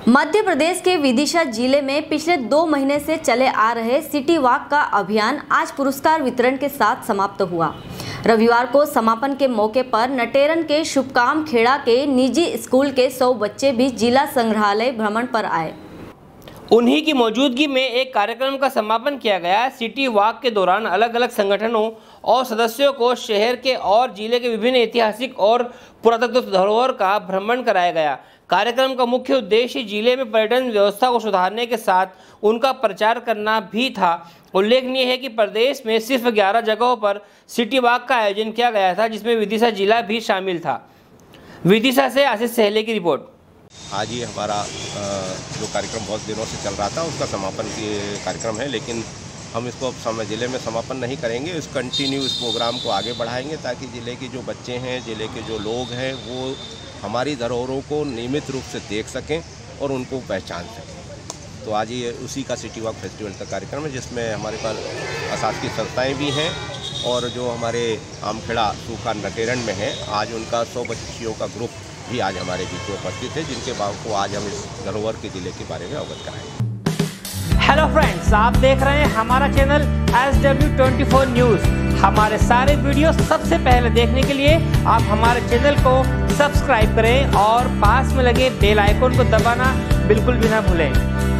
मध्य प्रदेश के विदिशा जिले में पिछले 2 महीने से चले आ रहे सिटी वॉक का अभियान आज पुरस्कार वितरण के साथ समाप्त हुआ। रविवार को समापन के मौके पर नटेरन के शुभकाम खेड़ा के निजी स्कूल के 100 बच्चे भी जिला संग्रहालय भ्रमण पर आए। उन्हीं की मौजूदगी में एक कार्यक्रम का समापन किया गया। सिटी वॉक के दौरान अलग अलग संगठनों और सदस्यों को शहर के और जिले के विभिन्न ऐतिहासिक और पुरातत्व धरोहर का भ्रमण कराया गया। कार्यक्रम का मुख्य उद्देश्य जिले में पर्यटन व्यवस्था को सुधारने के साथ उनका प्रचार करना भी था। उल्लेखनीय है कि प्रदेश में सिर्फ 11 जगहों पर सिटी वॉक का आयोजन किया गया था, जिसमें विदिशा जिला भी शामिल था। विदिशा से आशीष सहले की रिपोर्ट। आज ये हमारा जो कार्यक्रम बहुत दिनों से चल रहा था उसका समापन कार्यक्रम है, लेकिन हम इसको अब ज़िले में समापन नहीं करेंगे। इस प्रोग्राम को आगे बढ़ाएंगे ताकि ज़िले के जो बच्चे हैं, ज़िले के जो लोग हैं, वो हमारी धरोहरों को नियमित रूप से देख सकें और उनको पहचान सकें। तो आज ये उसी का सिटी वॉक फेस्टिवल का कार्यक्रम है, जिसमें हमारे पास अशासकीय संस्थाएँ भी हैं और जो हमारे आमखेड़ा सूखा नटेरन में है, आज उनका 100 बच्चियों का ग्रुप भी आज हमारे बीच में उपस्थित है, जिनके को आज हम इस धरोहर के जिले के बारे में अवगत कराएंगे। हेलो फ्रेंड्स, आप देख रहे हैं हमारा चैनल SW24 न्यूज़। हमारे सारे वीडियो सबसे पहले देखने के लिए आप हमारे चैनल को सब्सक्राइब करें और पास में लगे बेल आइकन को दबाना बिल्कुल भी ना भूलें।